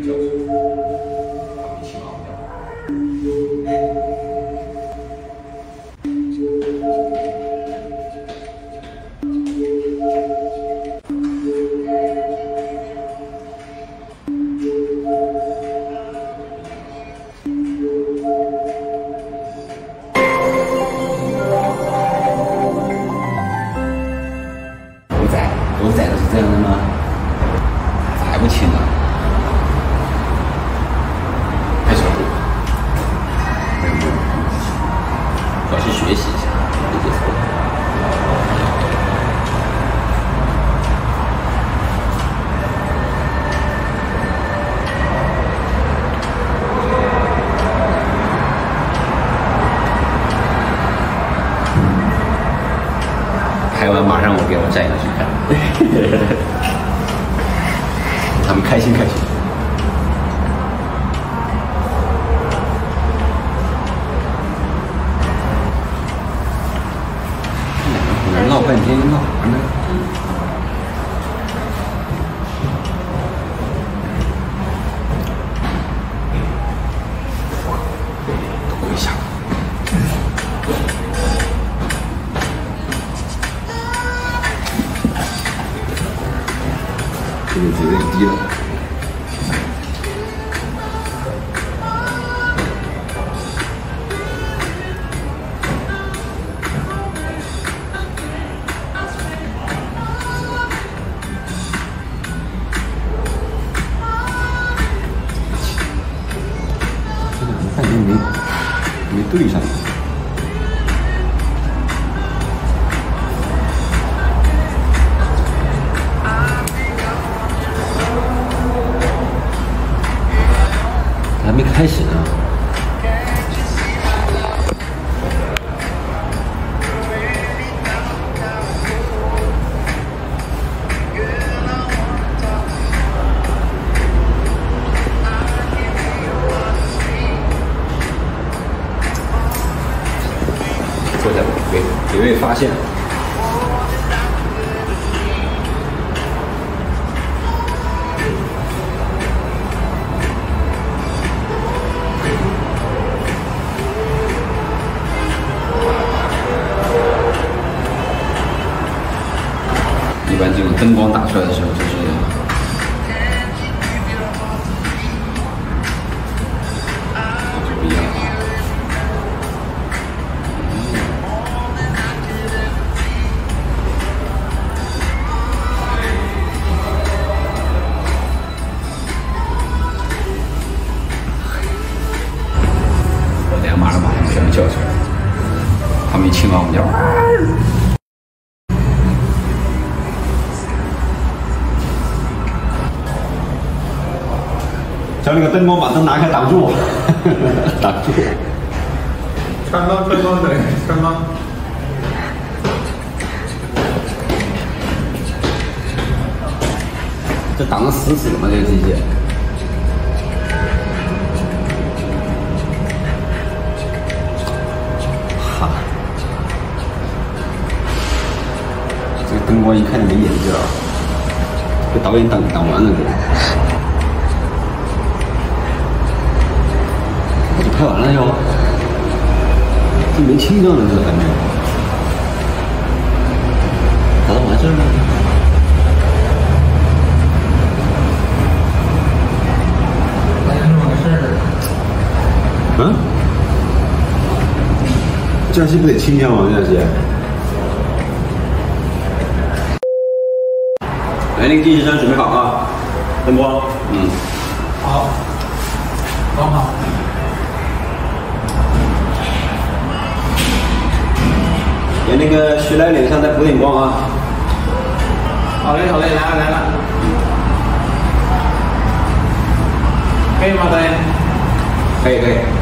教授，他们情况比较。 都宰的是这样的吗？还不清啊？太小度，没有，主要是学习一下，理解错。拍完马上我给我站下去看，他们开心开心。两个人闹半天闹啥呢？抖一下。这个有点低了。这两个半天没对上。还没开始呢。坐下别被发现。一般这种灯光打出来的时候，就是不一样啊。我等下马上把他们全部叫出来，他们一亲完我们就。叫那个灯光把灯拿开挡住我，挡住我。 穿帮对，穿帮。 这挡得死死的吗？这个机器？哈，这个灯光一看就没眼劲儿，这导演挡完了这。拍完了哟，这没清掉呢，这还没有，打到完事儿了。 发生什么事儿？ 嗯？这期不得清掉吗？这期。来，那个计时针准备好啊，灯光， 好，装好。 给那个徐来脸上再补点光啊！ 好嘞，来了。可以吗，导演？ 可以。